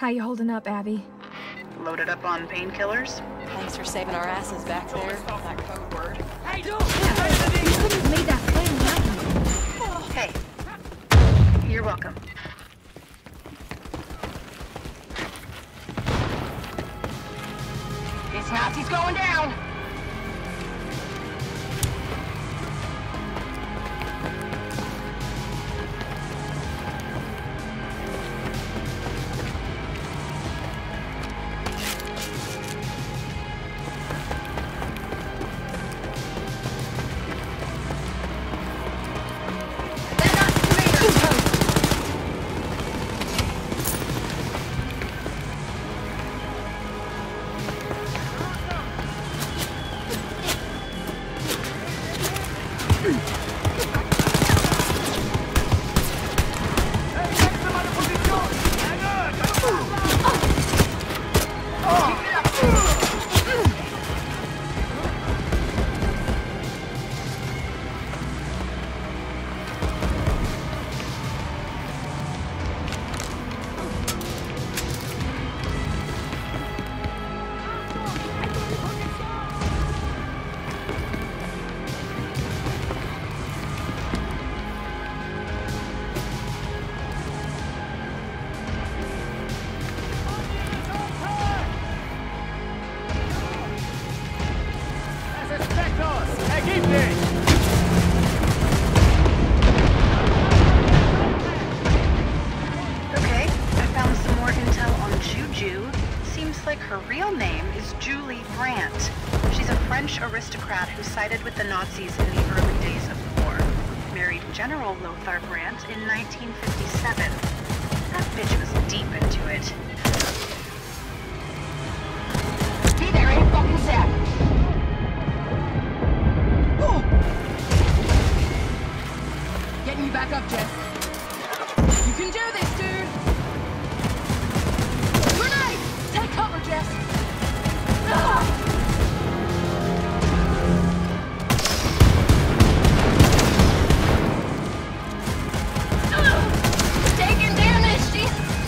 How you holding up, Abby? Loaded up on painkillers? Thanks for saving our asses back there. That code word. Hey, dude! Yeah, you couldn't have made that plan without me. Hey. You're welcome. This Nazi's going down! Okay, I found some more intel on Juju. Seems like her real name is Julie Brandt. She's a French aristocrat who sided with the Nazis in the early days of the war. Married General Lothar Brandt in 1957. That bitch was deep into it. Be there any fucking sec! Getting you back up, Jess. You can do this, dude! Grenade! Take cover, Jess! Taking damage, she's...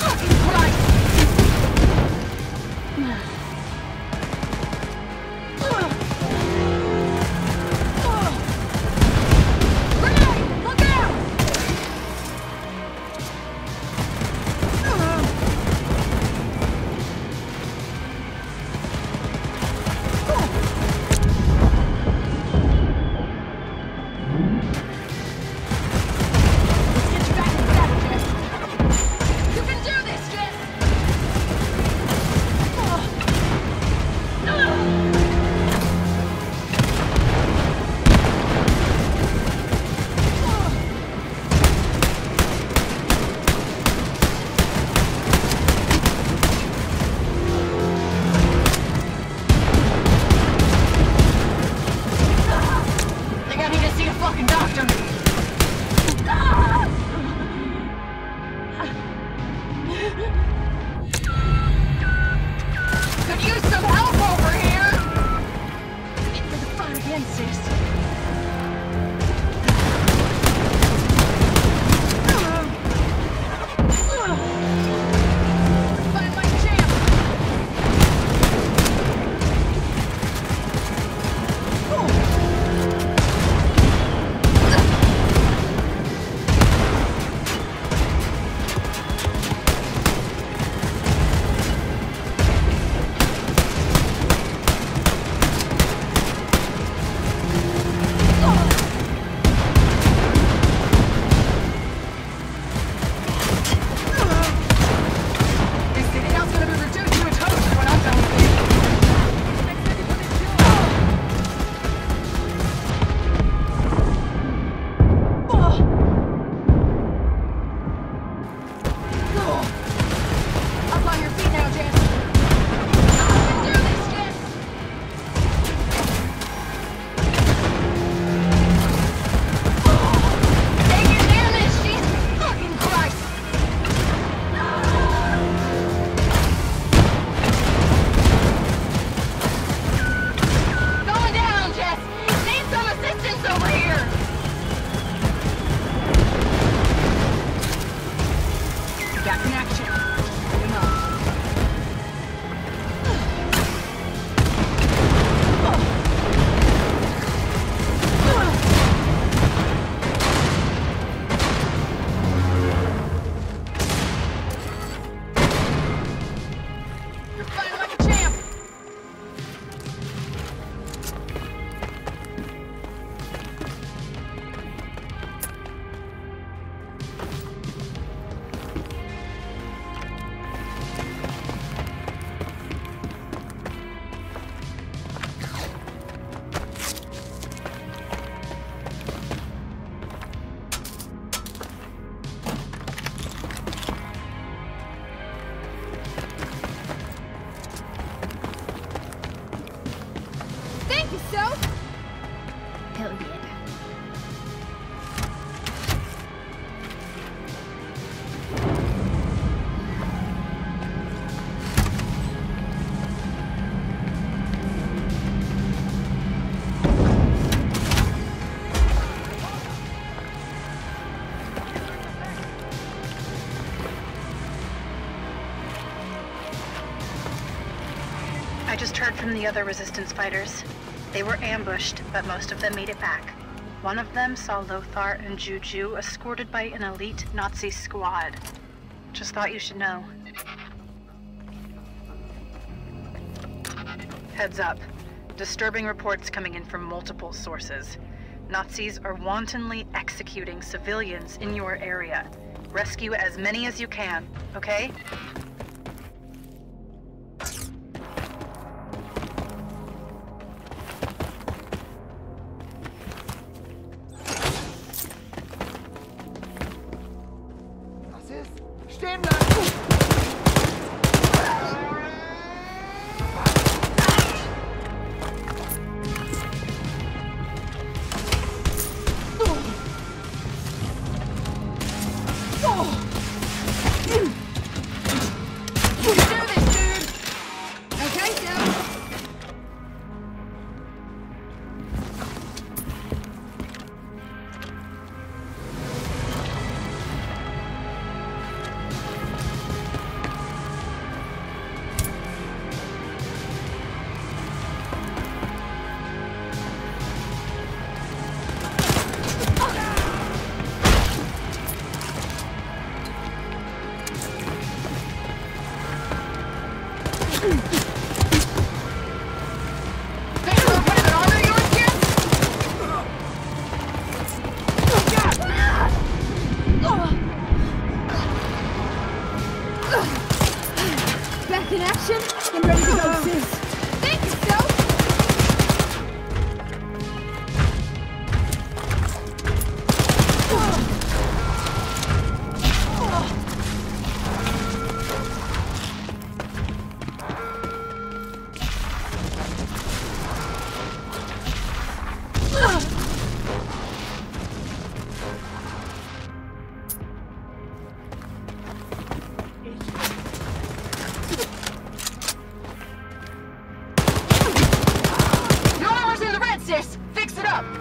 I just heard from the other resistance fighters. They were ambushed, but most of them made it back. One of them saw Lothar and Juju escorted by an elite Nazi squad. Just thought you should know. Heads up. Disturbing reports coming in from multiple sources. Nazis are wantonly executing civilians in your area. Rescue as many as you can, okay? Was ist? Stehen bleiben! Back in action and ready to go, sis. Thank you, Sel. Fix it up!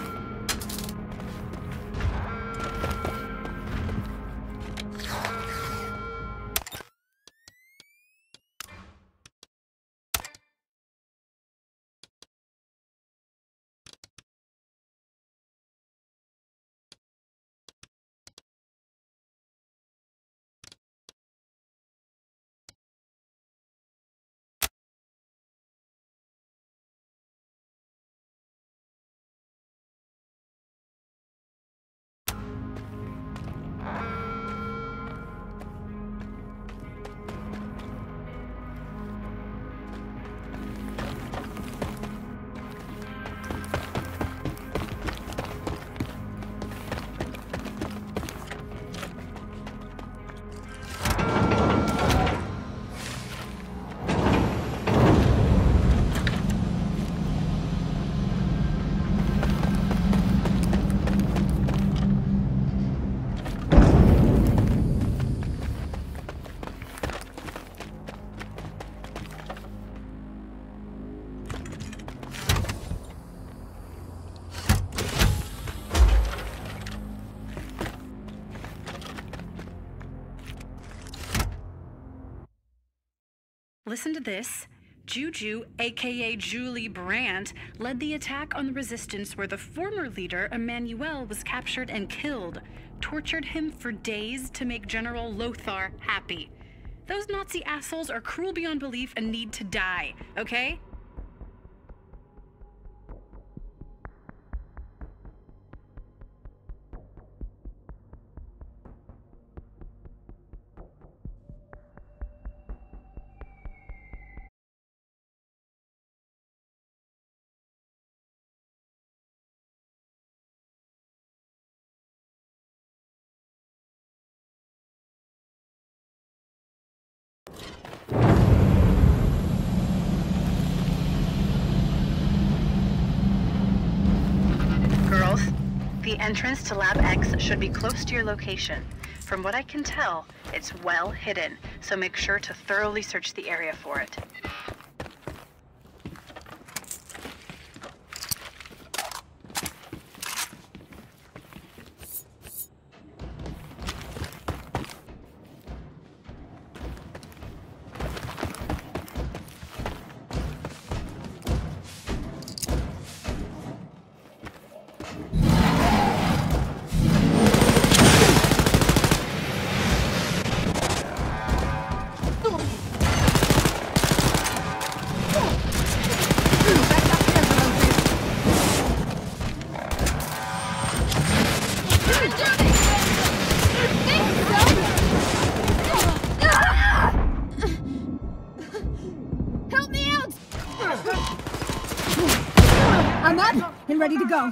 Listen to this. Juju, aka Julie Brandt, led the attack on the resistance where the former leader, Emmanuel, was captured and killed. Tortured him for days to make General Lothar happy. Those Nazi assholes are cruel beyond belief and need to die, okay? Girls, the entrance to Lab X should be close to your location. From what I can tell, it's well hidden, so make sure to thoroughly search the area for it. ready to go.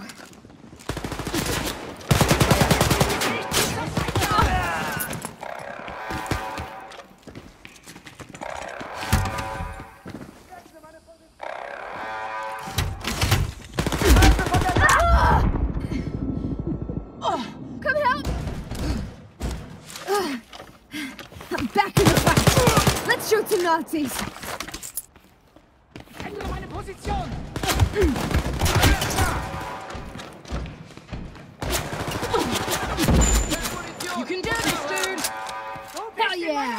Come help! I'm back in the fight. Let's shoot some Nazis. You can do this, dude! Hell yeah!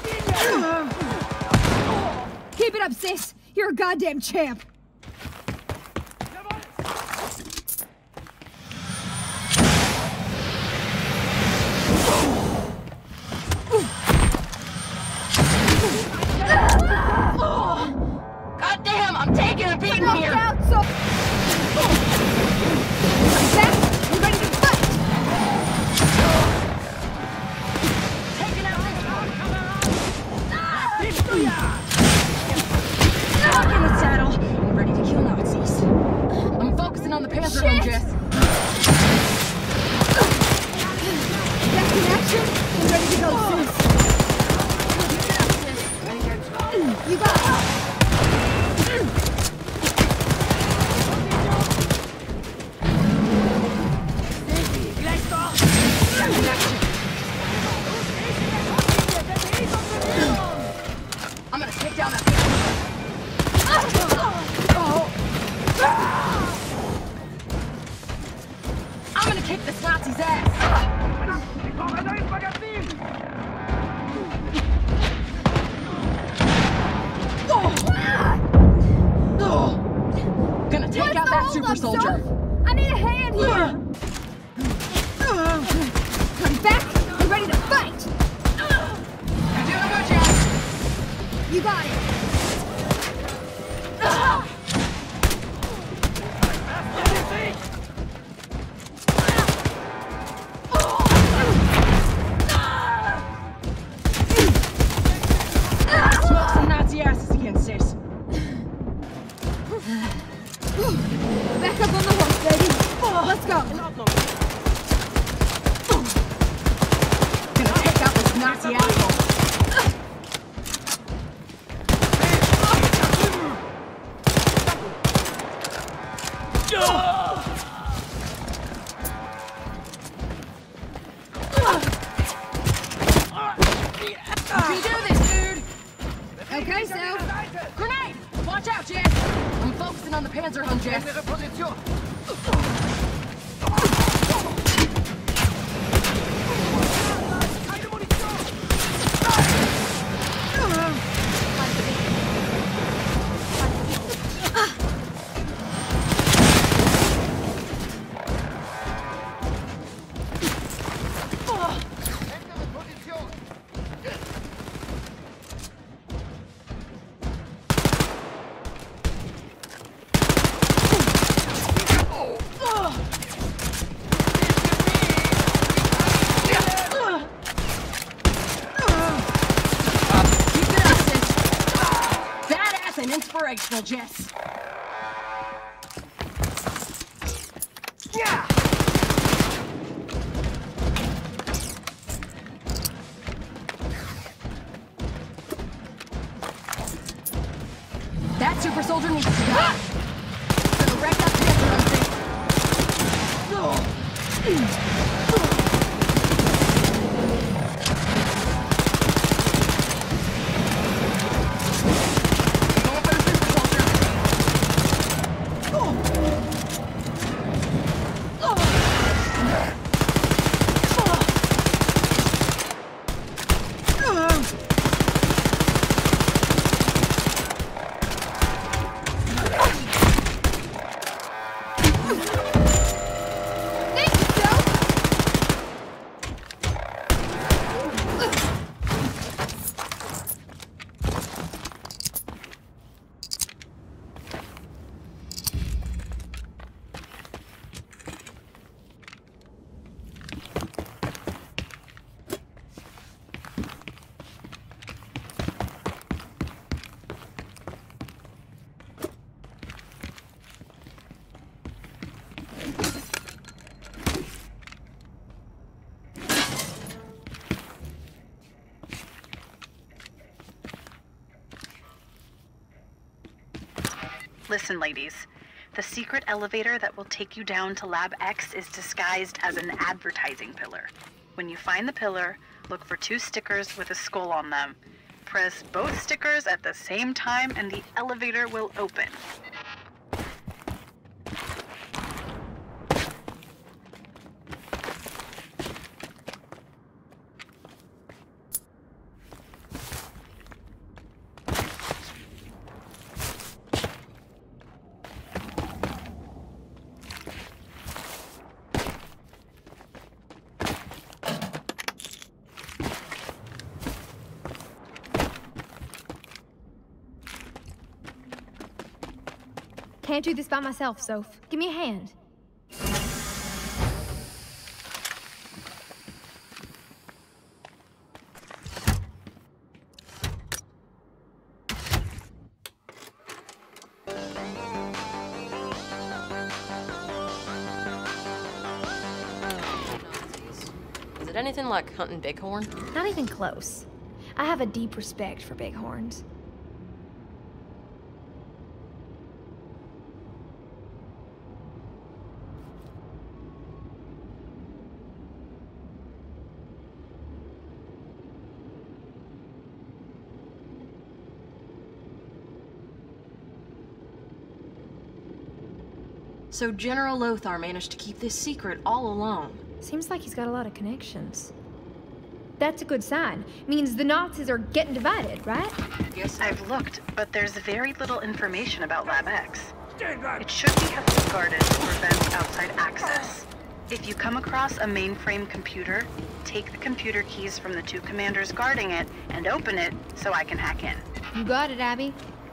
Keep it up, sis. You're a goddamn champ. God damn, I'm taking a beating Knocked here! out, so... I'm back. We're ready to fight. Taking out this one! Back in the saddle and ready to kill Nazis. I'm focusing on the Panzerhund, Shit! Jess. Back in action. I'm ready to go, sis. You got it. I'm gonna take down that I'm gonna kick this Nazi's ass! Gonna take What's out the that hold super up, soldier! Soph? I need a hand here. I'm back. I'm ready to fight. You're doing good, Jess! You got it. Smoke some Nazi asses again, sis. Back up on the horse, baby. Let's go. Gonna take out this Nazi asshole. You can do this, dude! Okay, so Grenade! Watch out, Jess! I'm focusing on the Panzerhund, Jess. Inspirational, Jess. Yeah! That super soldier needs to die. Gonna wreck that thank you, Joe. Listen, ladies. The secret elevator that will take you down to Lab X is disguised as an advertising pillar. When you find the pillar, look for 2 stickers with a skull on them. Press both stickers at the same time and the elevator will open. Can't do this by myself, Soph. Give me a hand. Is it anything like hunting bighorn? Not even close. I have a deep respect for bighorns. So General Lothar managed to keep this secret all along. Seems like he's got a lot of connections. That's a good sign. Means the Nazis are getting divided, right? Yes, I've looked, but there's very little information about Lab X. It should be heavily guarded to prevent outside access. If you come across a mainframe computer, take the computer keys from the 2 commanders guarding it and open it so I can hack in. You got it, Abby.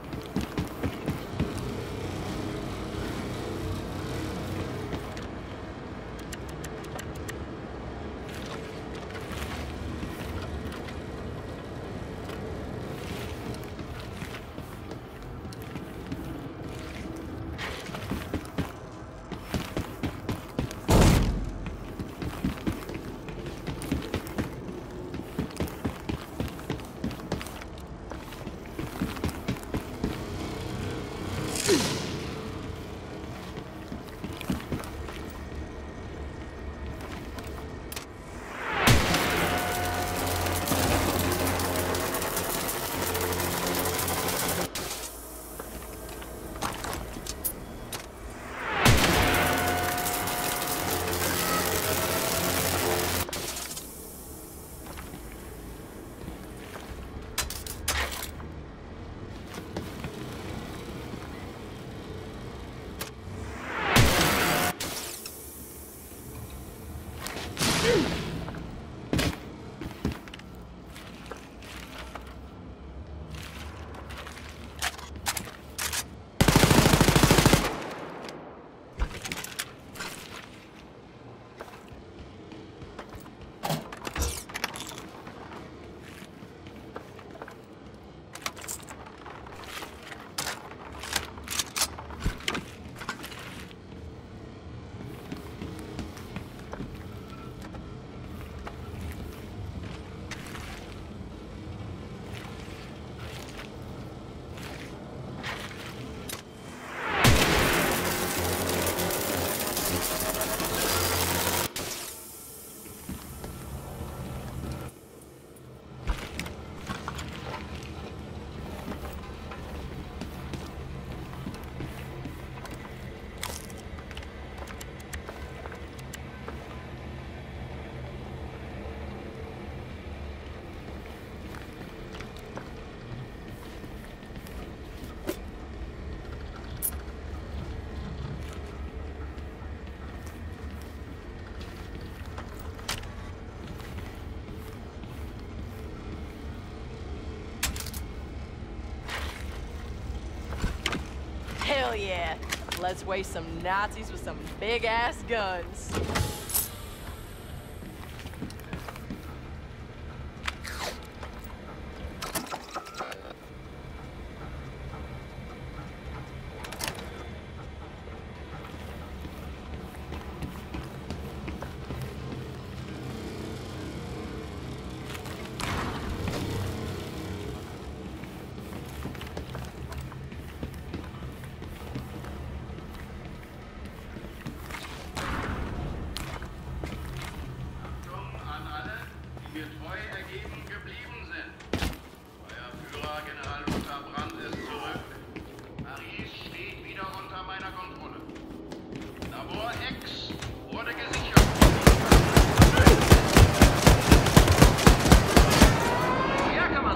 Hell yeah. Let's waste some Nazis with some big-ass guns.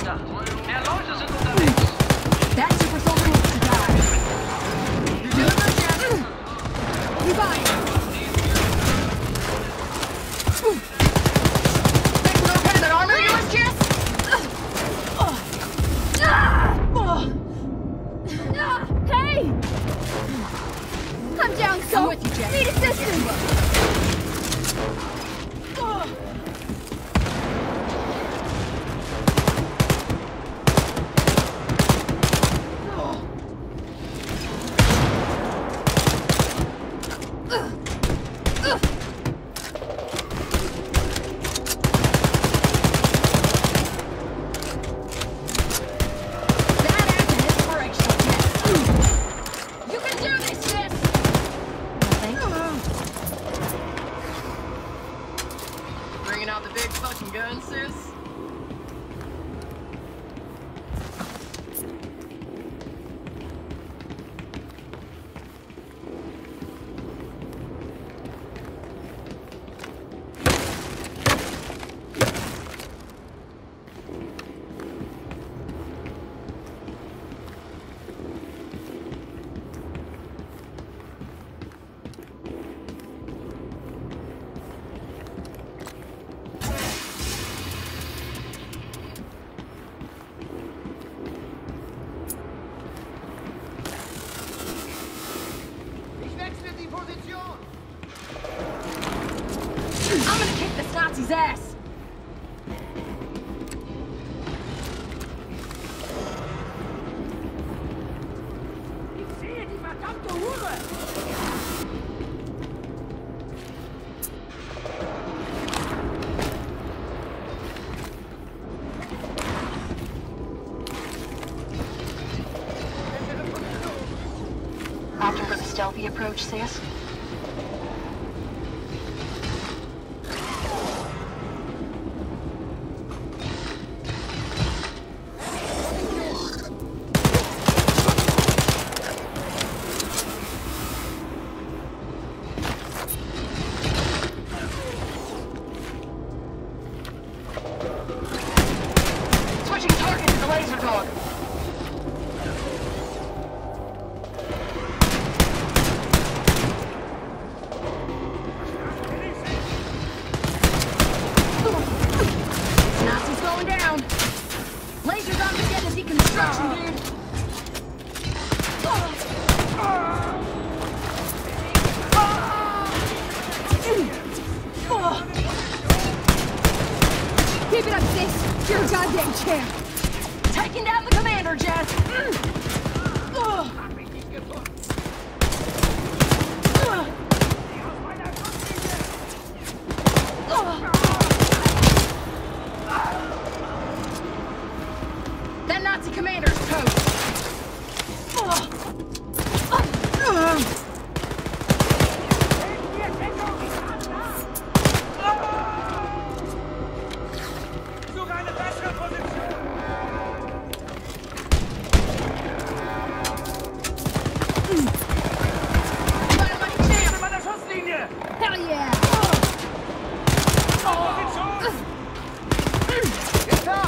Verdacht. Mehr Leute sind unterwegs. That super soldier needs to die. You're doing good, Jeff. Revive. Think we're okay that armor of yours, Jess? Hey! I'm down, so I'm with you, Jess. need assistance! Bringing out the big fucking gun, sis? I'm gonna kick this Nazi's ass! Ich sehe die verdammte Hure! Opting for the stealthy approach, sis? Switching target to the laser dog. Nazi's going down! Lasers on to get his deconstruction, dude! Keep it up, sis! You're a goddamn champ! Taking down the commander, Jess! That Nazi commander's toast! Sogar eine bessere Position! Hinter meiner Schusslinie! Hell yeah! Position! Jetzt da!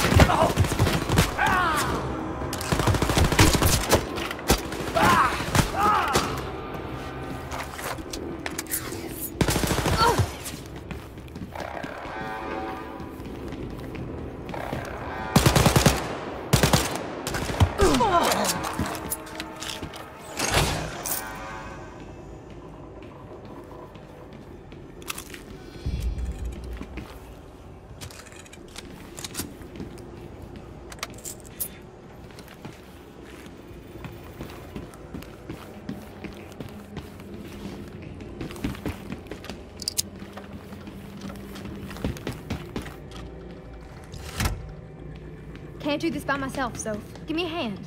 Can't do this by myself, so give me a hand.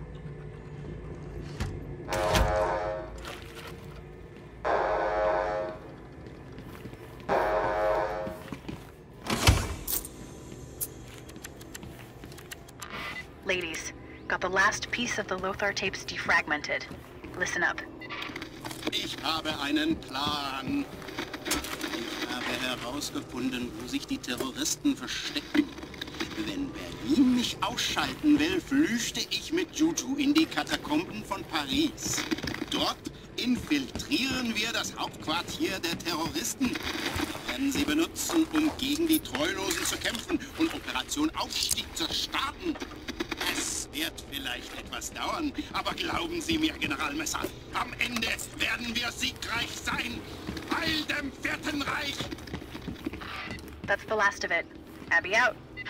Ladies, got the last piece of the Lothar tapes defragmented. Listen up. Ich habe einen Plan. Ich habe herausgefunden, wo sich die Terroristen verstecken. Wenn Berlin mich ausschalten will, flüchte ich mit Juju in die Katakomben von Paris. Dort infiltrieren wir das Hauptquartier der Terroristen. Wir werden sie benutzen, um gegen die Treulosen zu kämpfen und Operation Aufstieg zu starten. Es wird vielleicht etwas dauern, aber glauben Sie mir, General Messer, am Ende werden wir siegreich sein. Heil dem Vierten Reich! That's the last of it. Abby out.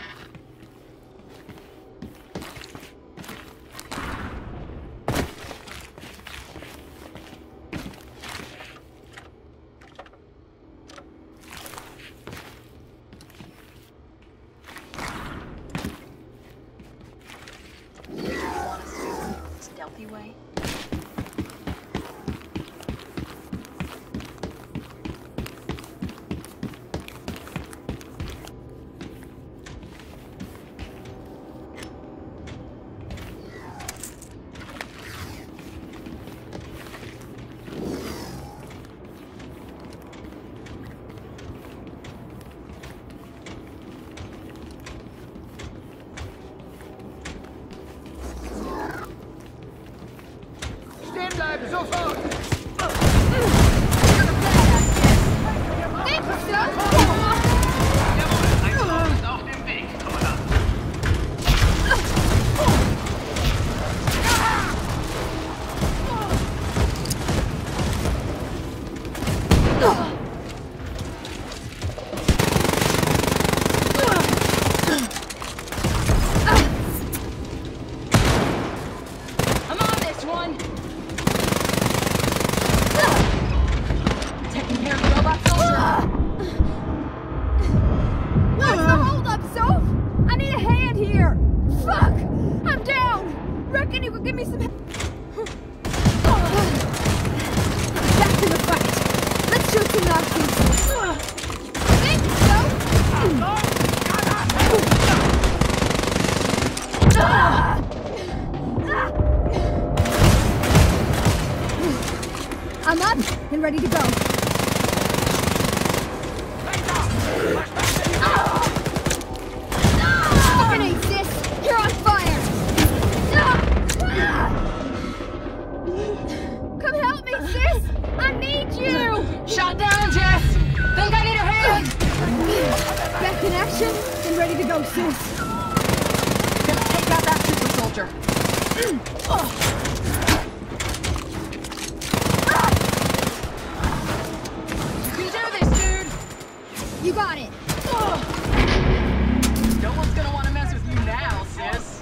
Stealthy way? Stehen bleiben, sofort! Thank you, sir! Auf dem Weg, Kommandant. I'm on this one! Taking care of the robot soldier! What's the holdup, Soph? I need a hand here! Fuck! I'm down! Reckon you could give me some help? Back to the fight! Let's shoot some Nazis! Thank you, Soph! I'm up and ready to go. Grenade, sis! You're on fire! Come help me, sis! I need you! Shot down, Jess! Think I need a hand! Back in action and ready to go, sis. Gonna take out that super soldier. You can do this, dude! You got it. No one's gonna want to mess with you now, sis.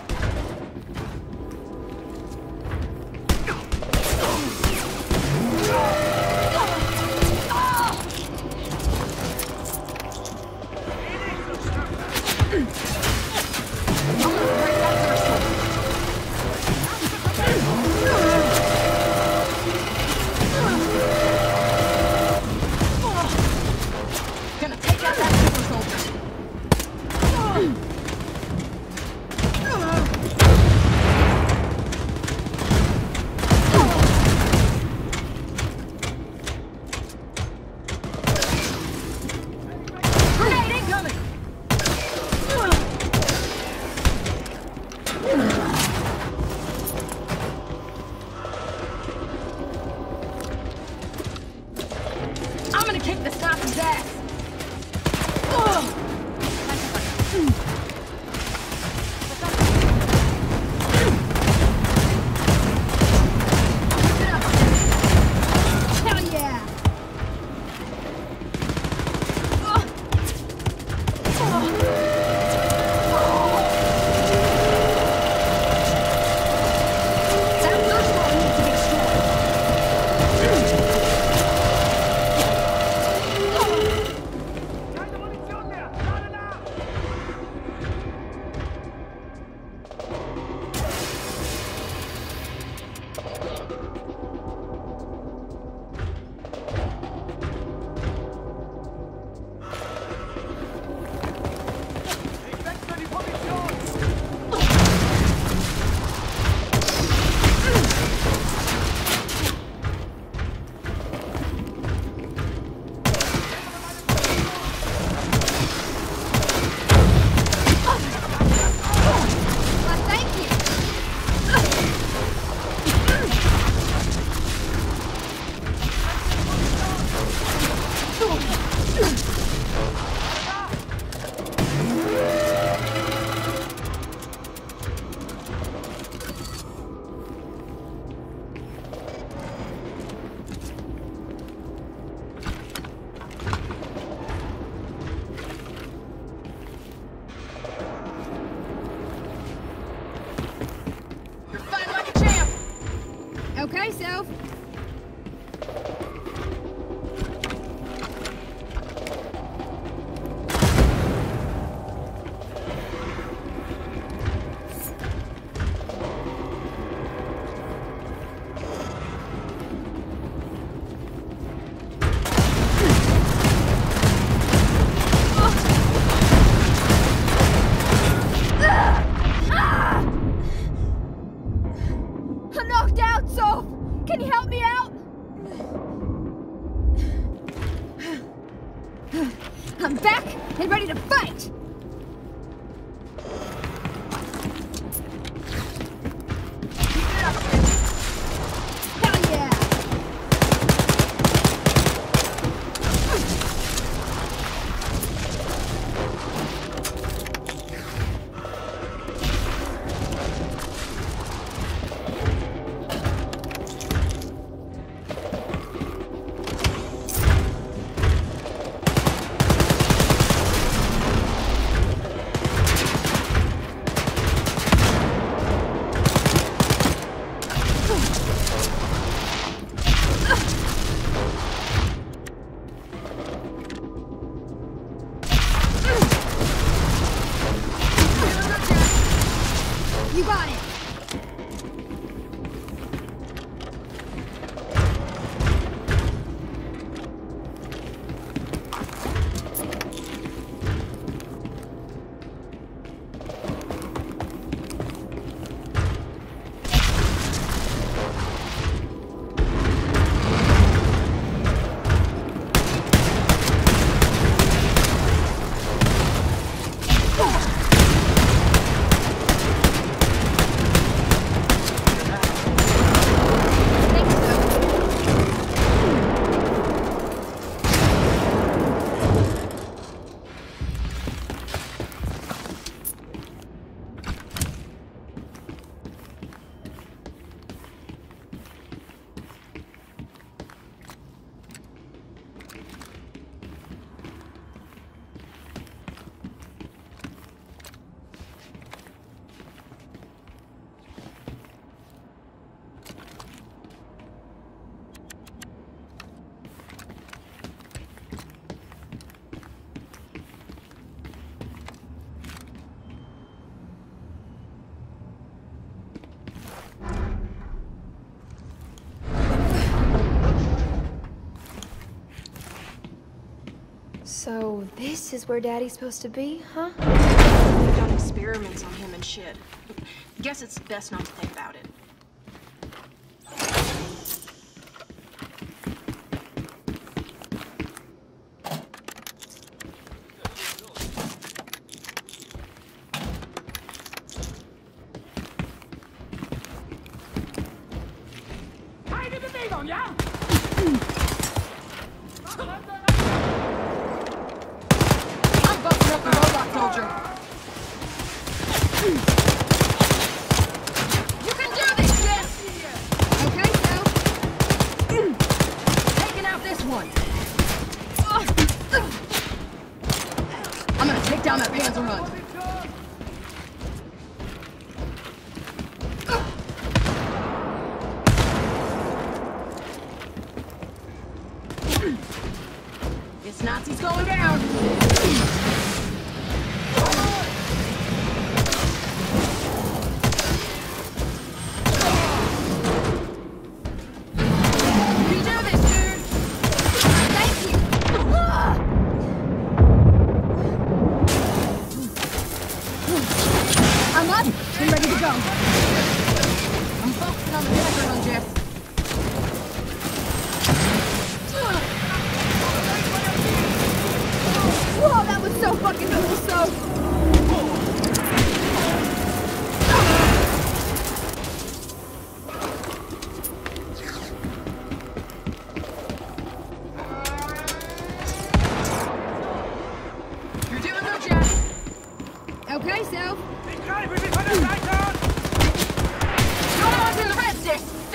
Gonna take out that Okay, Soph. I'm knocked out, Soph! Can you help me out? I'm back and ready to fight! Hell yeah! You got it! So, this is where Daddy's supposed to be, huh? They've done experiments on him and shit. Guess it's best not to think about it. Keine Bewegung, ja? I'm busting up the robot soldier. You can do this, Jess! Okay, Soph. Taking out this one. I'm gonna take down that Panzerhund. This Nazi's going down. You can do this, dude. Thank you! I'm up and ready to go. I'm focusing on the Panzerhund, Jess. Whoa, that was so fucking cool, Soph! You're doing good, Jess. Okay, Soph. Ich greife sie von der Seite an! Come on to the red stick.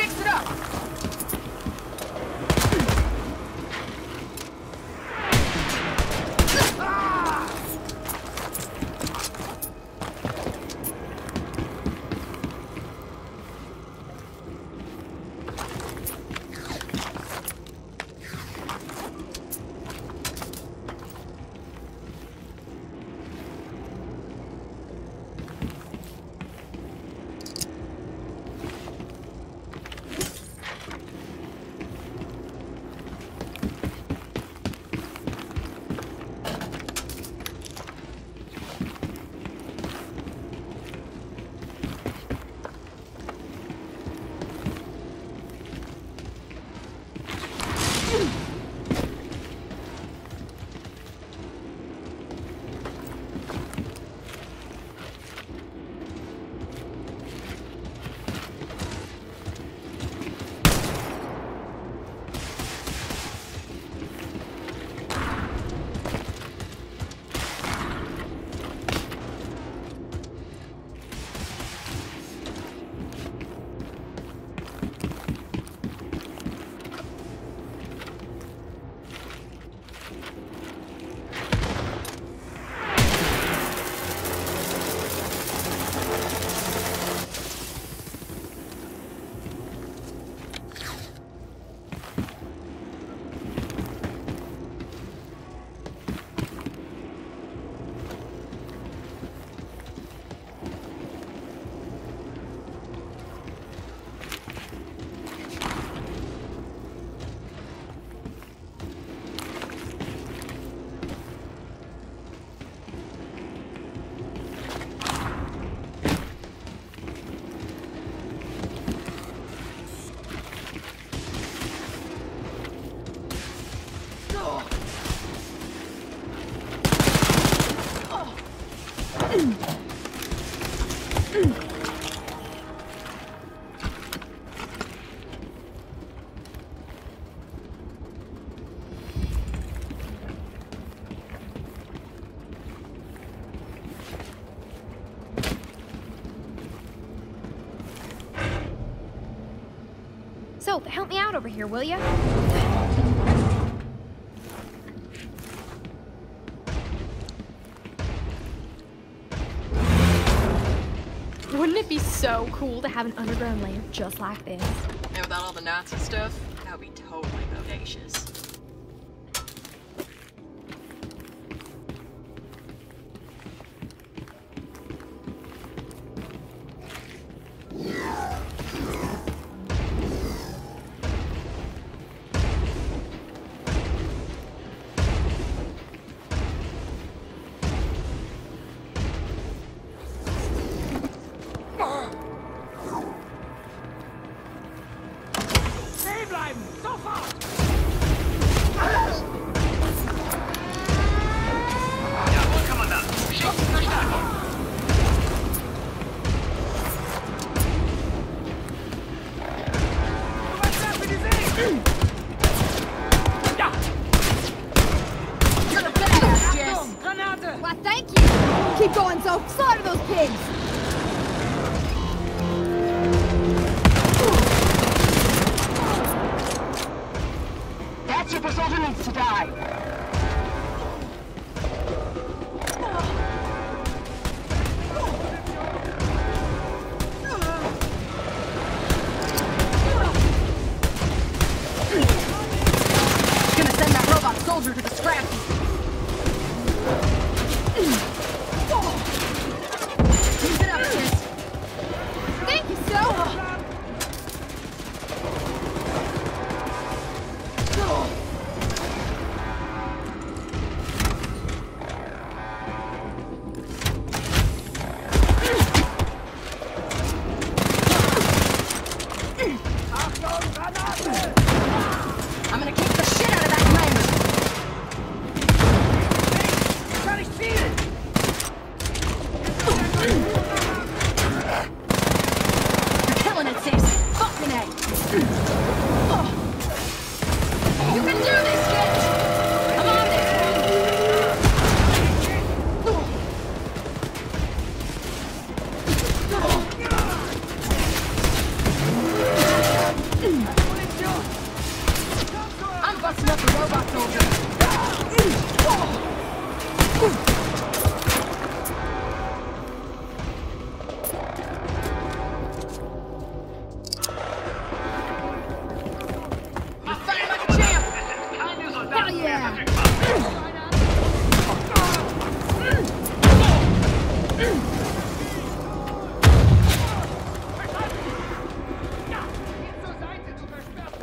So, help me out over here, will ya? Wouldn't it be so cool to have an underground lair just like this? And without all the Nazi stuff, that would be totally bodacious. Why, thank you! Keep going, so slaughter those pigs! That super soldier needs to die. Gonna send that robot soldier to the scrap heap. Keep it up, sis. Thank you, so! I'm gonna kick the shit out of that commander. Kann ich zielen? You're killing it, sis. Fucking A. You can do this, kid. Come on, I'm busting up the robot soldier. You're fighting like a champ. Hell yeah! Zur Seite, du versperrst.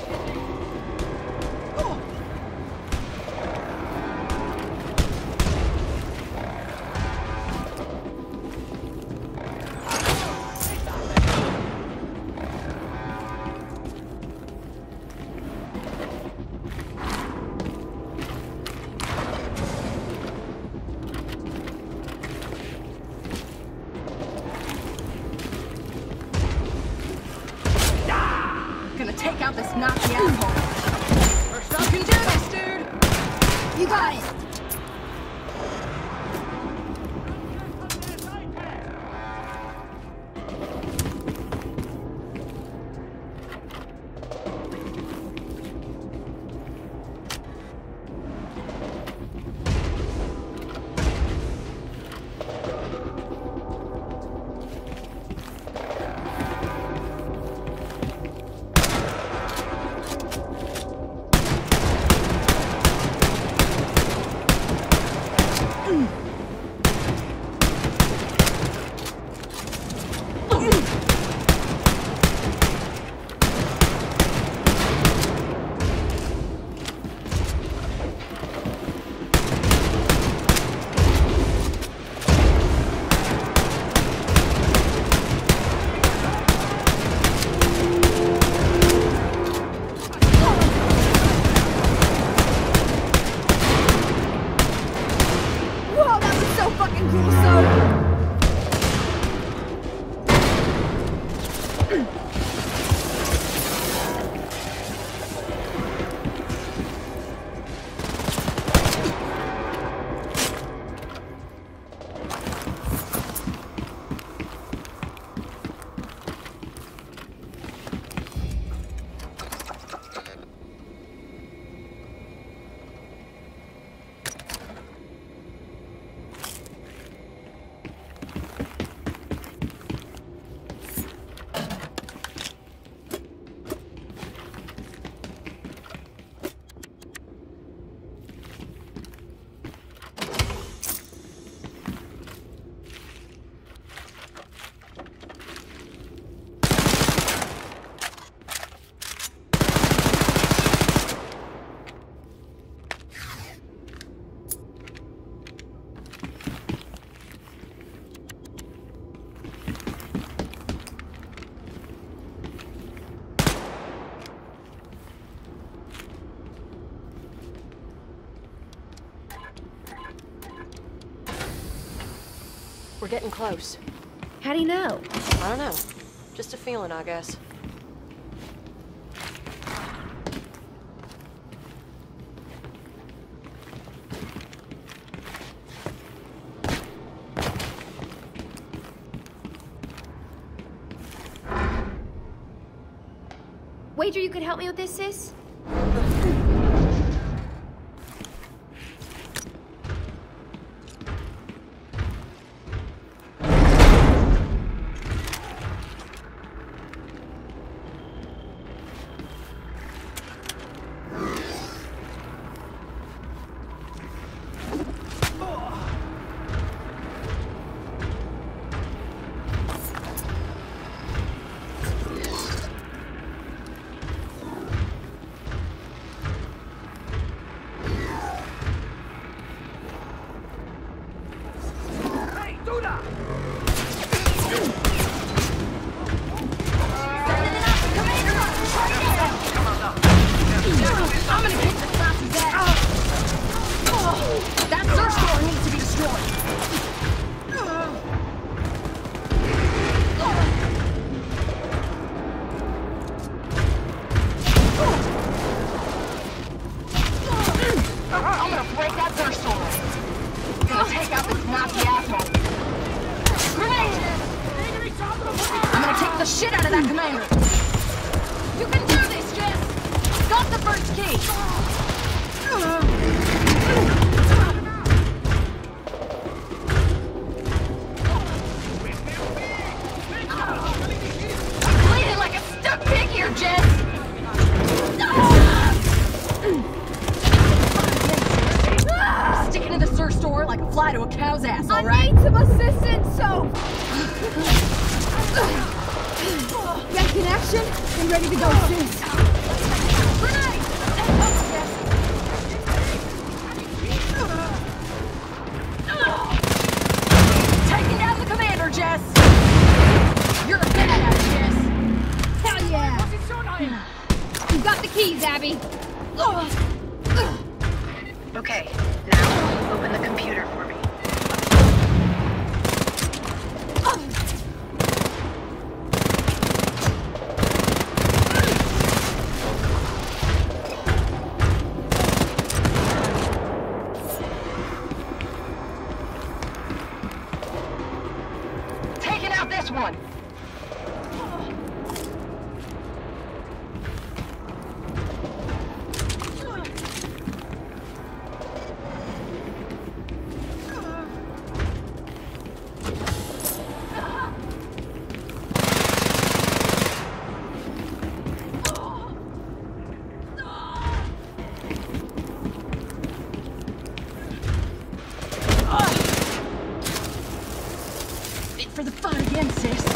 Gonna take out this Nazi asshole. You can do this, dude. You got it! We're getting close. How do you know? I don't know. Just a feeling, I guess. Wager you could help me with this, sis? Okay, now open the computer for me. Taking out this one! For the fun again, sis.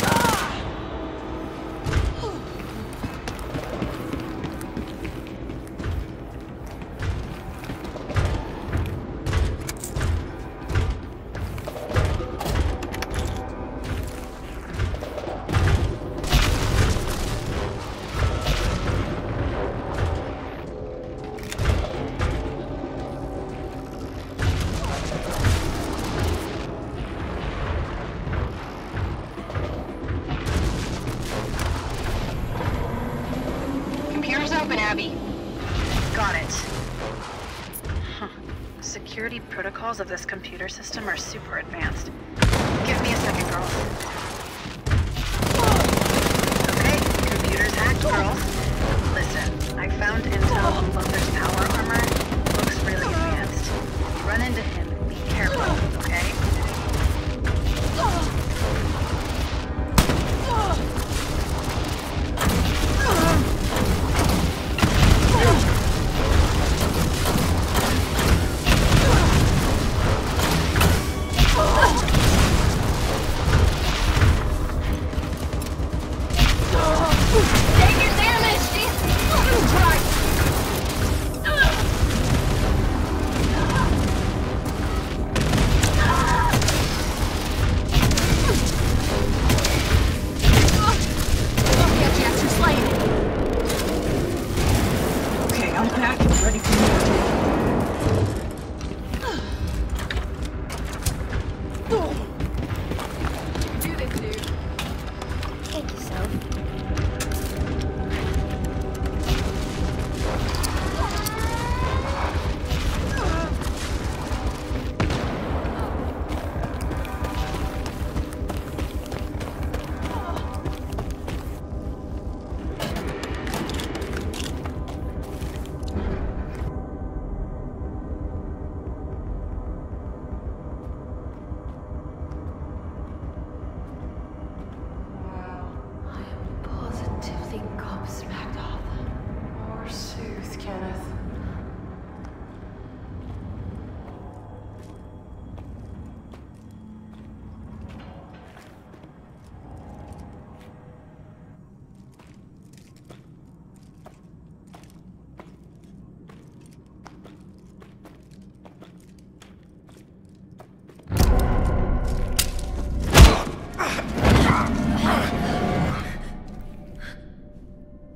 Abby. Got it. Huh. Security protocols of this computer system are super advanced. Give me a second, girls. Okay, computer's hacked, girls. Listen, I found intel on Lothar's power armor. Looks really advanced. If you run into him, be careful, okay?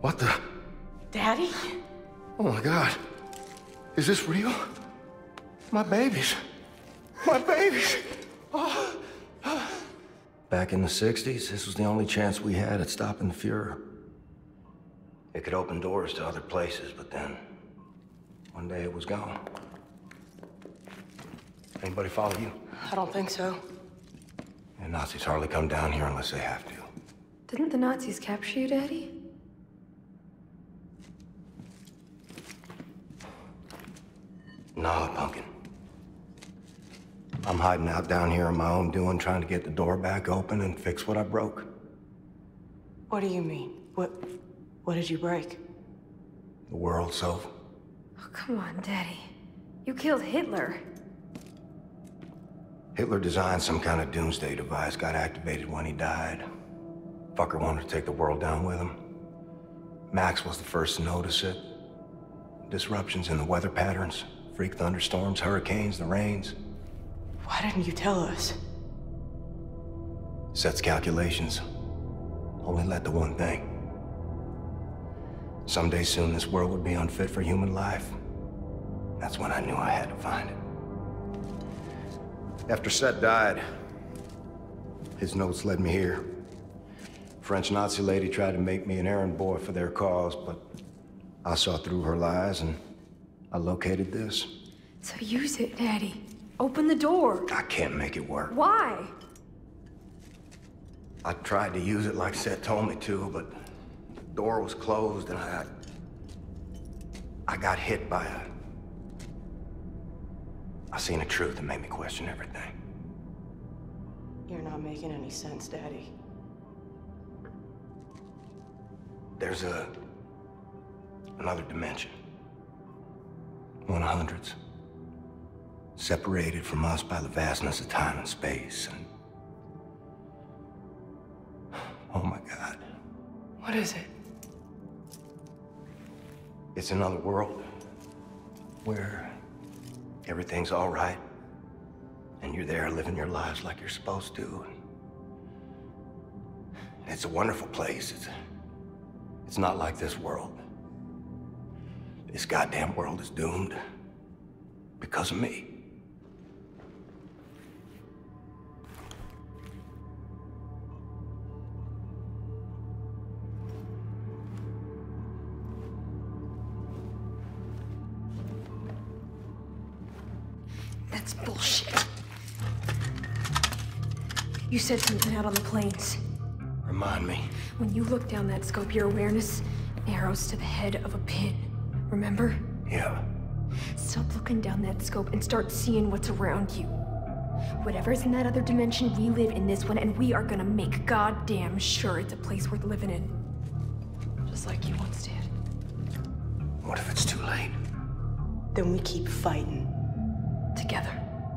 What the? Daddy? Oh my God. Is this real? My babies. My babies. Oh. Back in the 60s, this was the only chance we had at stopping the Fuhrer. It could open doors to other places, but then one day it was gone. Anybody follow you? I don't think so. The Nazis hardly come down here unless they have to. Didn't the Nazis capture you, Daddy? Nah, Pumpkin. I'm hiding out down here on my own doing, trying to get the door back open and fix what I broke. What do you mean? What did you break? The world, Soph. Oh, come on, Daddy. You killed Hitler. Hitler designed some kind of doomsday device, got activated when he died. Fucker wanted to take the world down with him. Max was the first to notice it. Disruptions in the weather patterns, freak thunderstorms, hurricanes, the rains. Why didn't you tell us? Sets calculations. Only led to one thing. Someday soon this world would be unfit for human life. That's when I knew I had to find it. After Set died, his notes led me here. French Nazi lady tried to make me an errand boy for their cause, but I saw through her lies and I located this. So use it, Daddy. Open the door. I can't make it work. Why? I tried to use it like Set told me to, but the door was closed and I got hit by I seen a truth that made me question everything. You're not making any sense, Daddy. There's another dimension. 100s. Separated from us by the vastness of time and space, and... Oh my God. What is it? It's another world where everything's all right, and you're there living your lives like you're supposed to. It's a wonderful place. It's not like this world. This goddamn world is doomed because of me. That's bullshit. You said something out on the plains. Remind me. When you look down that scope, your awareness narrows to the head of a pin. Remember? Yeah. Stop looking down that scope and start seeing what's around you. Whatever's in that other dimension, we live in this one, and we are gonna make goddamn sure it's a place worth living in. Just like you once did. What if it's too late? Then we keep fighting. Together.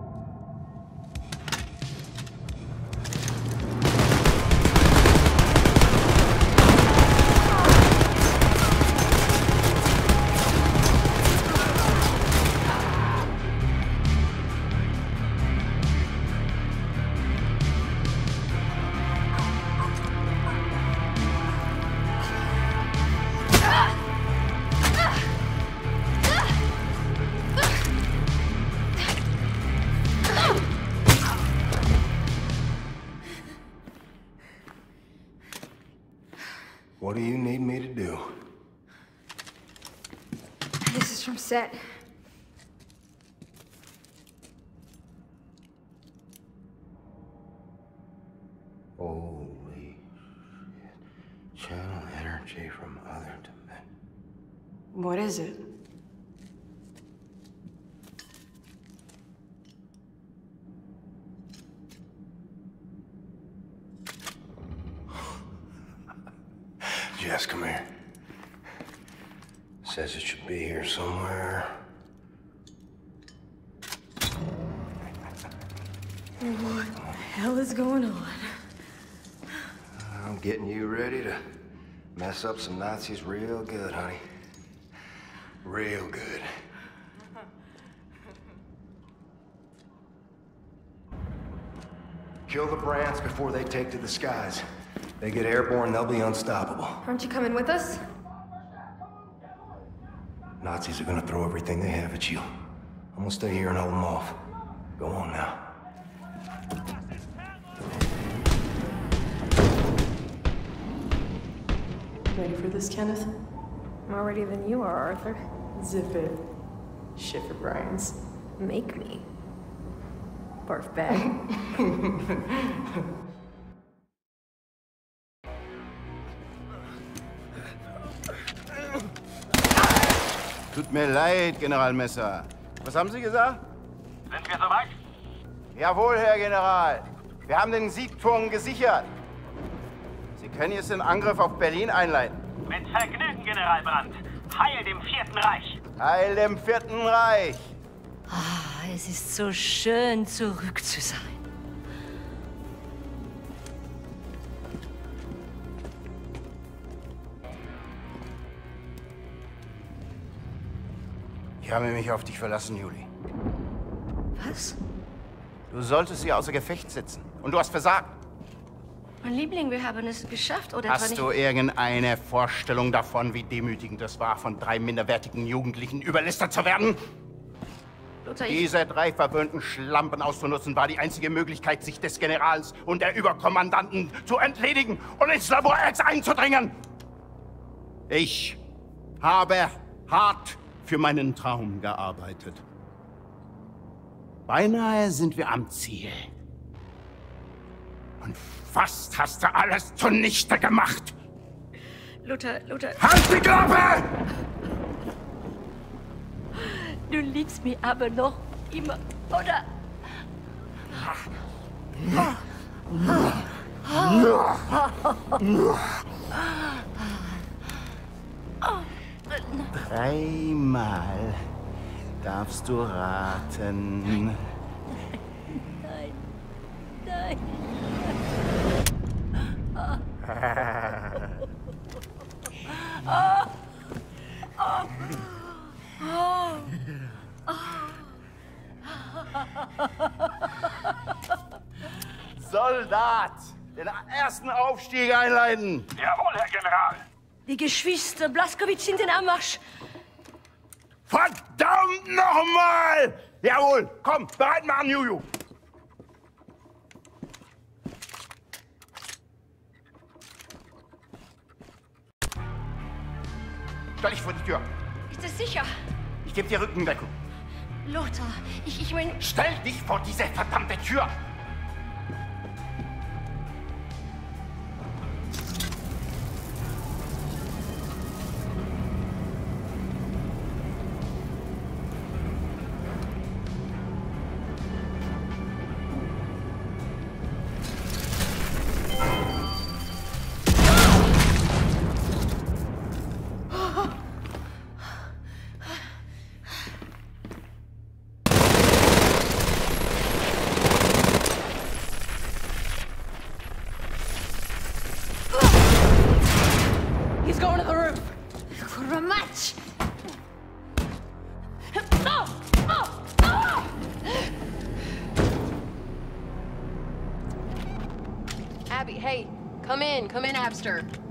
What do you need me to do? This is from Set. Holy shit. Channel energy from other dimensions. What is it? Jess, come here. Says it should be here somewhere. What the hell is going on? I'm getting you ready to mess up some Nazis real good, honey. Real good. Kill the Brants before they take to the skies. They get airborne, they'll be unstoppable. Aren't you coming with us? Nazis are gonna throw everything they have at you. I'm gonna stay here and hold them off. Go on now. Ready for this, Kenneth? More ready than you are, Arthur. Zip it. Shit for Brian's. Make me. Barf bag. Tut mir leid, General Messer. Was haben Sie gesagt? Sind wir soweit? Jawohl, Herr General. Wir haben den Siegturm gesichert. Sie können jetzt den Angriff auf Berlin einleiten. Mit Vergnügen, General Brandt. Heil dem Vierten Reich. Heil dem Vierten Reich. Ah, es ist so schön, zurück zu sein. Ich habe mich auf dich verlassen, Julie. Was? Du solltest sie außer Gefecht setzen. Und du hast versagt. Mein Liebling, wir haben es geschafft, oder? Hast du irgendeine Vorstellung davon, wie demütigend es war, von 3 minderwertigen Jugendlichen überlistet zu werden? Lothar, Diese 3 verwöhnten Schlampen auszunutzen, war die einzige Möglichkeit, sich des Generals und der Überkommandanten zu entledigen und ins Labor X einzudringen. Ich habe hart für meinen Traum gearbeitet. Beinahe sind wir am Ziel. Und fast hast du alles zunichte gemacht. Lothar. Halt die Klappe! Du liebst mich aber noch immer, oder? Dreimal darfst du raten. Nein. Soldat, den ersten Aufstieg einleiten. Jawohl, Herr General. Die Geschwister Blaskowitz sind in Anmarsch. Verdammt nochmal! Jawohl, komm, bereit machen, Juju. Stell dich vor die Tür. Ist es sicher? Ich gebe dir Rückendeckung. Lothar, ich meine... Stell dich vor diese verdammte Tür! He's going to the roof. For a match. Abby, hey, come in, Abster.